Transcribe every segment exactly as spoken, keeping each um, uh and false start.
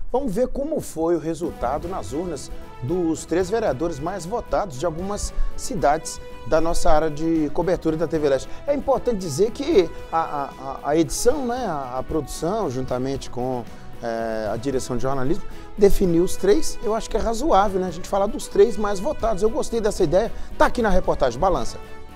Vamos ver como foi o resultado nas urnas dos três vereadores mais votados de algumas cidades da nossa área de cobertura da T V Leste. É importante dizer que a, a, a edição, né, a, a produção, juntamente com é, a direção de jornalismo, definiu os três. Eu acho que é razoável, né, a gente falar dos três mais votados. Eu gostei dessa ideia. Tá aqui na reportagem, balança.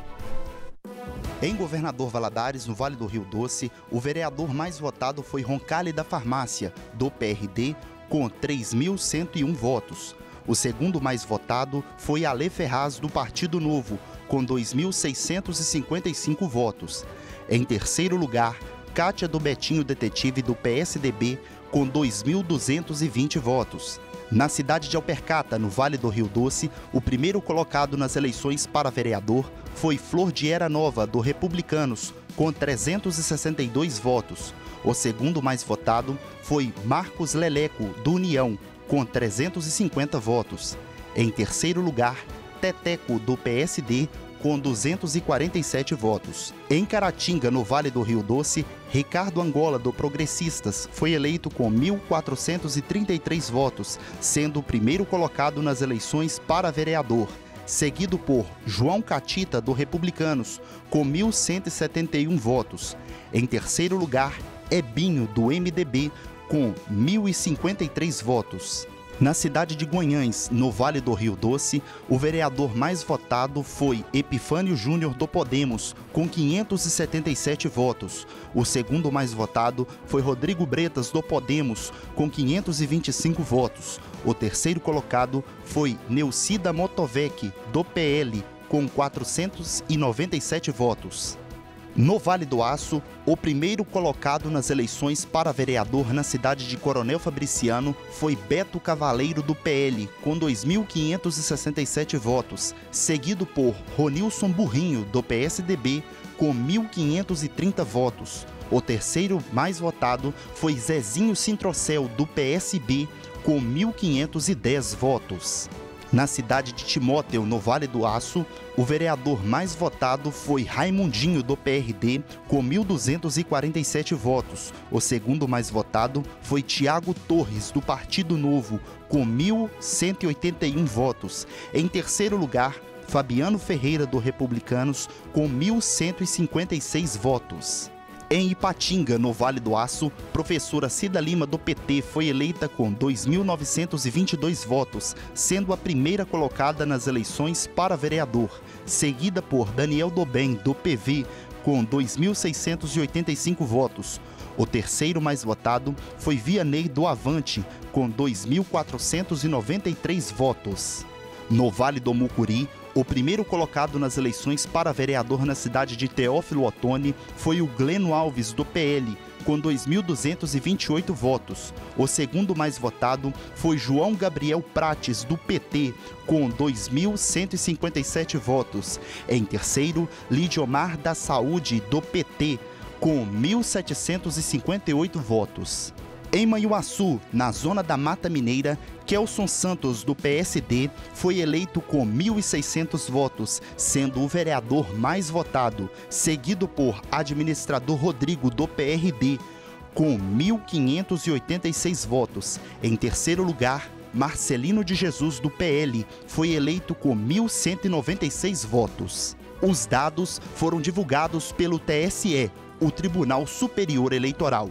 Em Governador Valadares, no Vale do Rio Doce, o vereador mais votado foi Roncalli da Farmácia, do P R D, com três mil cento e um votos. O segundo mais votado foi Alê Ferraz, do Partido Novo, com dois mil seiscentos e cinquenta e cinco votos. Em terceiro lugar, Kátia do Betinho Detetive, do P S D B, com dois mil duzentos e vinte votos. Na cidade de Alpercata, no Vale do Rio Doce, o primeiro colocado nas eleições para vereador foi Flor de Era Nova, do Republicanos, com trezentos e sessenta e dois votos. O segundo mais votado foi Marcos Leleco, do União, com trezentos e cinquenta votos. Em terceiro lugar, Teteco, do P S D, com duzentos e quarenta e sete votos. Em Caratinga, no Vale do Rio Doce, Ricardo Angola, do Progressistas, foi eleito com mil quatrocentos e trinta e três votos, sendo o primeiro colocado nas eleições para vereador, seguido por João Catita, do Republicanos, com mil cento e setenta e um votos. Em terceiro lugar, Ebinho, do M D B, com mil e cinquenta e três votos. Na cidade de Guanhães, no Vale do Rio Doce, o vereador mais votado foi Epifânio Júnior, do Podemos, com quinhentos e setenta e sete votos. O segundo mais votado foi Rodrigo Bretas, do Podemos, com quinhentos e vinte e cinco votos. O terceiro colocado foi Neucida Motovec, do P L, com quatrocentos e noventa e sete votos. No Vale do Aço, o primeiro colocado nas eleições para vereador na cidade de Coronel Fabriciano foi Beto Cavaleiro, do P L, com dois mil quinhentos e sessenta e sete votos, seguido por Ronilson Burrinho, do P S D B, com mil quinhentos e trinta votos. O terceiro mais votado foi Zezinho Sintrocel, do P S B, com mil quinhentos e dez votos. Na cidade de Timóteo, no Vale do Aço, o vereador mais votado foi Raimundinho, do P R D, com mil duzentos e quarenta e sete votos. O segundo mais votado foi Tiago Torres, do Partido Novo, com mil cento e oitenta e um votos. Em terceiro lugar, Fabiano Ferreira, do Republicanos, com mil cento e cinquenta e seis votos. Em Ipatinga, no Vale do Aço, professora Cida Lima, do P T, foi eleita com dois mil novecentos e vinte e dois votos, sendo a primeira colocada nas eleições para vereador, seguida por Daniel Dobem, do P V, com dois mil seiscentos e oitenta e cinco votos. O terceiro mais votado foi Vianney do Avante, com dois mil quatrocentos e noventa e três votos. No Vale do Mucuri, o primeiro colocado nas eleições para vereador na cidade de Teófilo Otoni foi o Gleno Alves, do P L, com dois mil duzentos e vinte e oito votos. O segundo mais votado foi João Gabriel Prates, do P T, com dois mil cento e cinquenta e sete votos. Em terceiro, Lidiomar da Saúde, do P T, com mil setecentos e cinquenta e oito votos. Em Manhuaçu, na zona da Mata Mineira, Kelson Santos, do P S D, foi eleito com mil e seiscentos votos, sendo o vereador mais votado, seguido por administrador Rodrigo, do P R D, com mil quinhentos e oitenta e seis votos. Em terceiro lugar, Marcelino de Jesus, do P L, foi eleito com mil cento e noventa e seis votos. Os dados foram divulgados pelo T S E, o Tribunal Superior Eleitoral.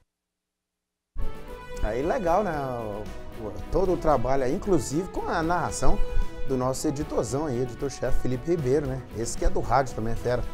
Aí legal, né? Todo o trabalho aí, inclusive com a narração do nosso editorzão aí, editor-chefe Felipe Ribeiro, né? Esse que é do rádio também, é fera.